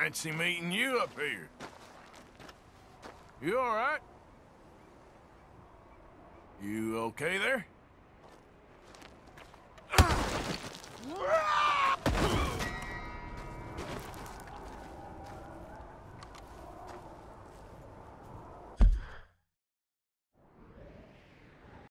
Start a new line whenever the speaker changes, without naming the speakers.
Fancy meeting you up here. You all right? You okay there?